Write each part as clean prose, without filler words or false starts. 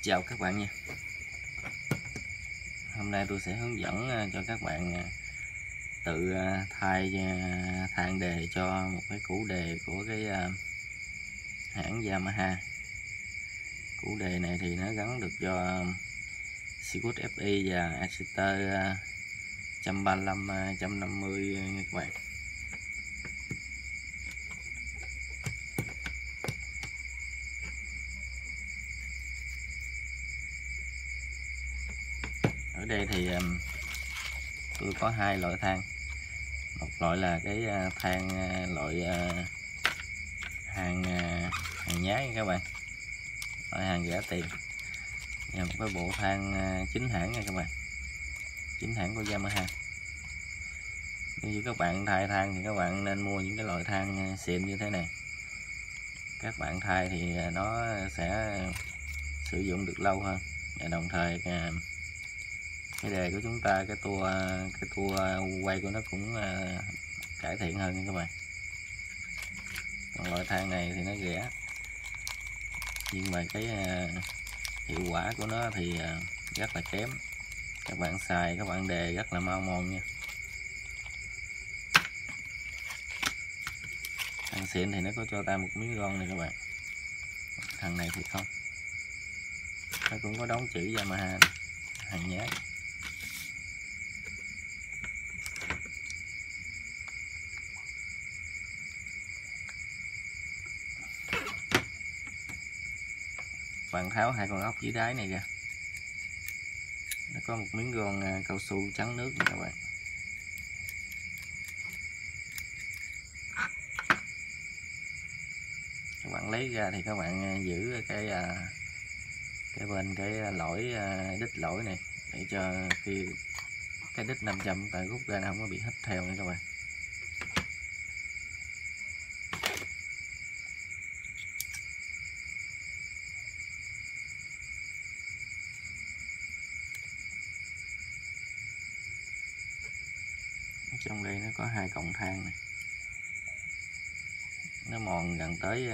Chào các bạn nha. Hôm nay tôi sẽ hướng dẫn cho các bạn tự thay thang đề cho một cái củ đề của cái hãng Yamaha. Củ đề này thì nó gắn được cho Seawood FI và Exeter 135 150 nha các bạn. Ở đây thì tôi có hai loại than. Một loại là cái than loại hàng nhái các bạn, loại hàng rẻ tiền, và một cái bộ than chính hãng nha các bạn, chính hãng của Yamaha. Như các bạn thay than thì các bạn nên mua những cái loại than xịn như thế này. Các bạn thay thì nó sẽ sử dụng được lâu hơn, và đồng thời cái đề của chúng ta, cái tua quay của nó cũng cải thiện hơn nha các bạn. Còn loại than này thì nó rẻ, nhưng mà cái hiệu quả của nó thì rất là kém. Các bạn xài, các bạn đề rất là mau mòn nha. Thằng xịn thì nó có cho ta một miếng ron này các bạn, thằng này thì không. Nó cũng có đóng chữ Yamaha này, hàng nhái. Bạn tháo hai con ốc dưới đáy này ra, nó có một miếng ron cao su trắng nước này các bạn. Các bạn lấy ra thì các bạn giữ cái bên cái lỗi đít lỗi này, để cho khi cái đít 500 tại rút ra nó không có bị hít theo nha các bạn. Trong đây nó có hai cọng than này, nó mòn gần tới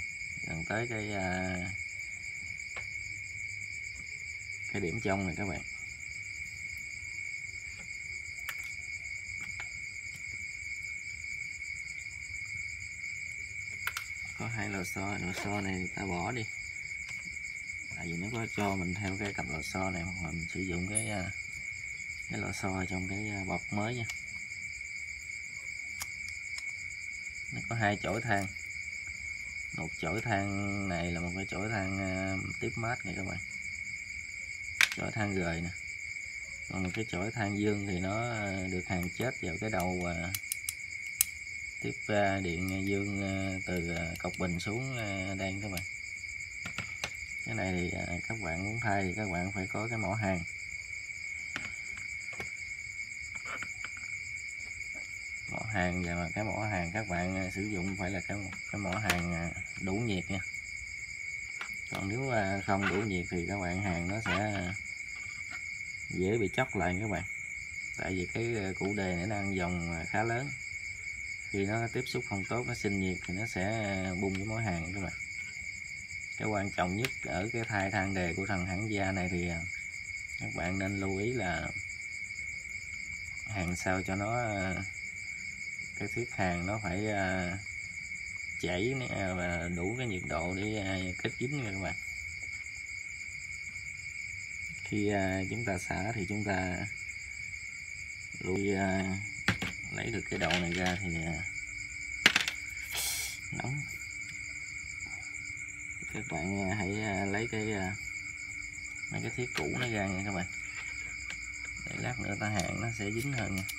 cái điểm trong này các bạn. Có hai lò xo này ta bỏ đi, tại vì nó có cho mình theo cái cặp lò xo này, hoặc là mình sử dụng cái lò xo trong cái bọc mới nha. Nó có hai chổi than, một chổi than này là một cái chổi than tiếp mát này các bạn, chổi than rời nè. Còn một cái chổi than dương thì nó được hàn chết vào cái đầu tiếp điện dương từ cọc bình xuống đây các bạn. Cái này thì các bạn muốn thay thì các bạn phải có cái mỏ hàn. Mỏ hàn, và cái mỏ hàn các bạn sử dụng phải là cái mỏ hàn đủ nhiệt nha. Còn nếu không đủ nhiệt thì các bạn hàn nó sẽ dễ bị chóc lại các bạn. Tại vì cái củ đề này nó ăn dòng khá lớn, khi nó tiếp xúc không tốt, nó sinh nhiệt thì nó sẽ bung cái mỏ hàn các bạn. Cái quan trọng nhất ở cái thay than đề của thằng hãng da này thì các bạn nên lưu ý là hàn sao cho nó cái thiết hàn nó phải chảy và đủ cái nhiệt độ để kết dính nha các bạn. Khi chúng ta xả thì chúng ta lấy được cái đầu này ra thì nóng. Các bạn hãy lấy mấy cái thiết cũ nó ra nha các bạn, để lát nữa ta hàn nó sẽ dính hơn nha.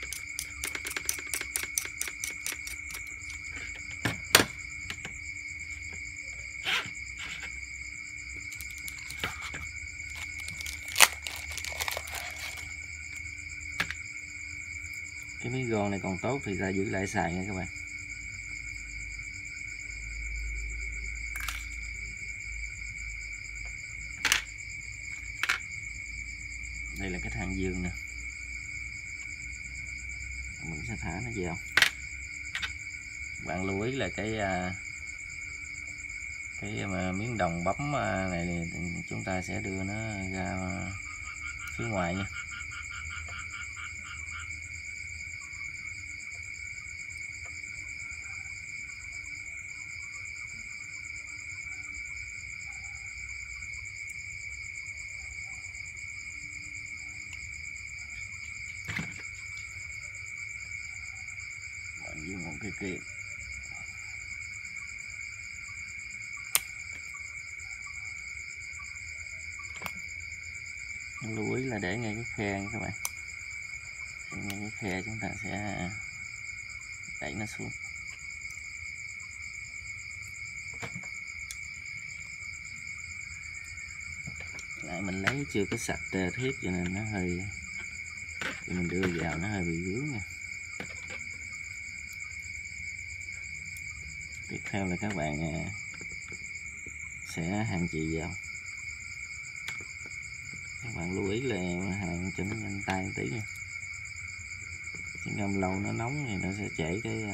Cái miếng ron này còn tốt thì ra giữ lại xài nha các bạn. Đây là cái than dương nè, mình sẽ thả nó vào. Bạn lưu ý là cái miếng đồng bấm này chúng ta sẽ đưa nó ra phía ngoài nha. Bạn dùng một cái kìm lưu ý là để ngay cái khe nha các bạn. Ngay cái khe chúng ta sẽ đẩy nó xuống. Lại mình lấy chưa có sạch thiết cho nên nó hơi, thì mình đưa vào nó hơi bị vướng nha. Tiếp theo là các bạn sẽ hàng chì vào. Các bạn lưu ý là hàng cho nó nhanh tay một tí nha. Chứ ngâm lâu nó nóng thì nó sẽ chảy nó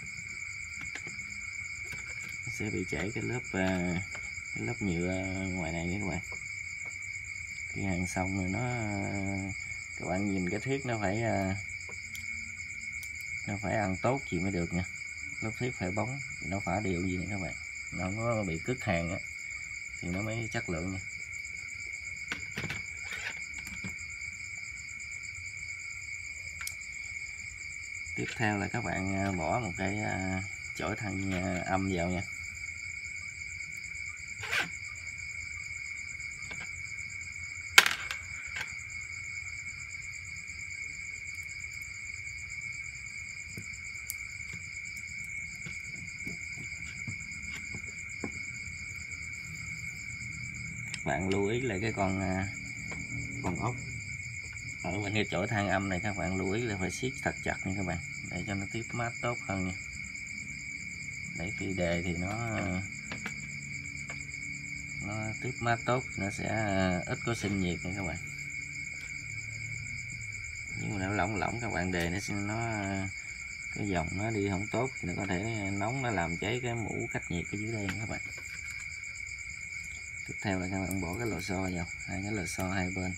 sẽ bị chảy cái lớp nhựa ngoài này nha các bạn. Khi hàng xong rồi các bạn nhìn cái thiết nó phải ăn tốt gì mới được nha. Lớp thiết phải bóng, nó phải đều gì nữa các bạn, nó không có bị cứt hàng á thì nó mới chất lượng nha. Tiếp theo là các bạn bỏ một cái chổi than âm vào nha. Bạn lưu ý là cái con ốc ở bên cái chổi than âm này, các bạn lưu ý là phải siết thật chặt nha các bạn, để cho nó tiếp mát tốt hơn nha. Để khi đề thì nó tiếp mát tốt, nó sẽ ít có sinh nhiệt nha các bạn. Nhưng mà nó lỏng các bạn đề cái dòng nó đi không tốt thì nó có thể nóng, nó làm cháy cái mũ cách nhiệt ở dưới đây các bạn. Tiếp theo là các bạn bỏ cái lò xo vào, hai cái lò xo hai bên.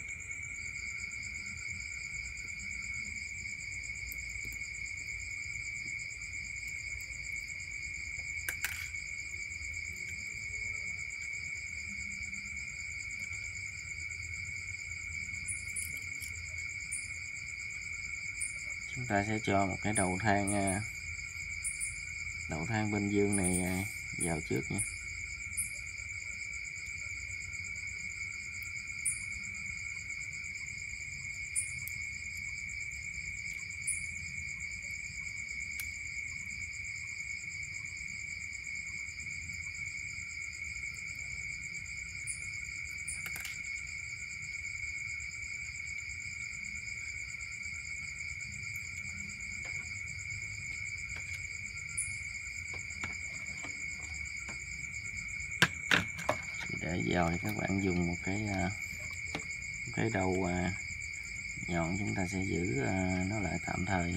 Chúng ta sẽ cho một cái đầu than bên dương này vào trước nha. Để vào thì các bạn dùng một cái đầu nhọn, chúng ta sẽ giữ nó lại tạm thời.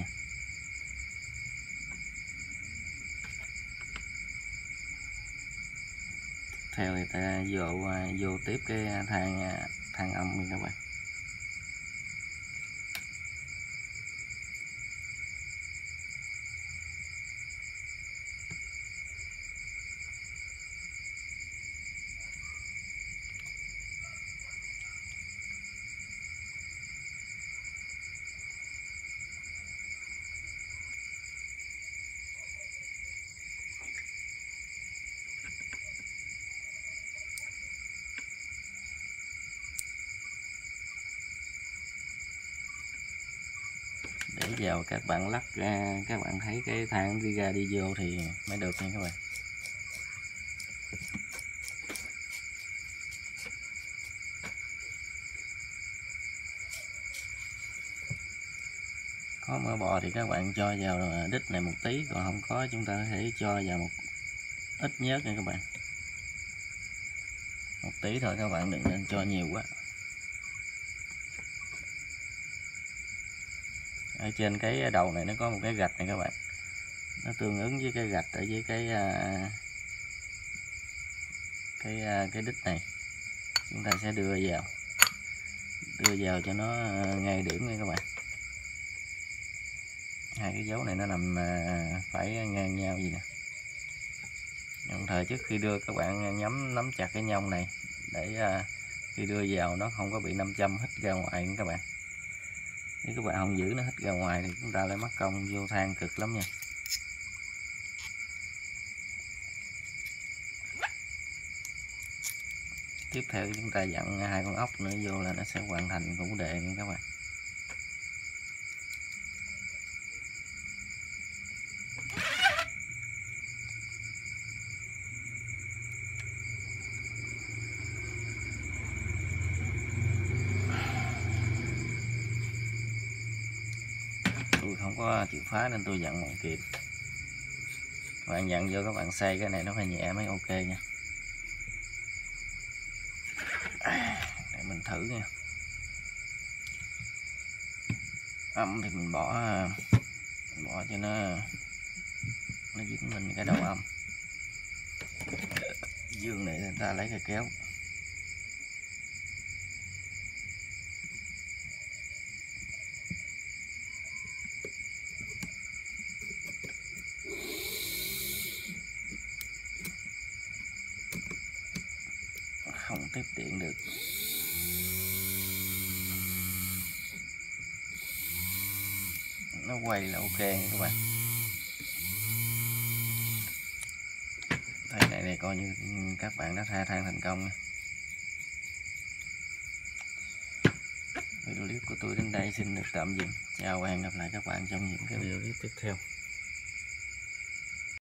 Theo thì ta vô tiếp cái than âm nha các bạn. Để vào các bạn lắc ra, các bạn thấy cái than đi ra đi vô thì mới được nha các bạn. Có mỡ bò thì các bạn cho vào đít này một tí, còn không có chúng ta có thể cho vào một ít nhớt nha các bạn. Một tí thôi các bạn, đừng nên cho nhiều quá. Ở trên cái đầu này nó có một cái gạch này các bạn, nó tương ứng với cái gạch ở dưới cái đít này. chúng ta sẽ đưa vào cho nó ngay điểm nha các bạn. Hai cái dấu này nó nằm phải ngang nhau gì nè. Đồng thời trước khi đưa các bạn nắm chặt cái nhông này để khi đưa vào nó không có bị nam châm hít ra ngoài nha các bạn. Nếu các bạn không giữ nó hít ra ngoài thì chúng ta lại mất công vô than cực lắm nha. Tiếp theo chúng ta dặn hai con ốc nữa vô là nó sẽ hoàn thành củ đề nha các bạn. Tôi không có chịu phá nên tôi dặn bằng kìm. Các bạn dặn vô các bạn xây cái này nó phải nhẹ mới ok nha. Để mình thử nha. Âm thì mình bỏ cho nó dính mình cái đầu âm. Dương này người ta lấy cái kéo. Không tiếp điện được. Nó quay là ok nha các bạn. Thấy này coi như các bạn đã tha than thành công nha. Video clip của tôi đến đây xin được tạm dừng. Chào và hẹn gặp lại các bạn trong những cái video clip tiếp theo.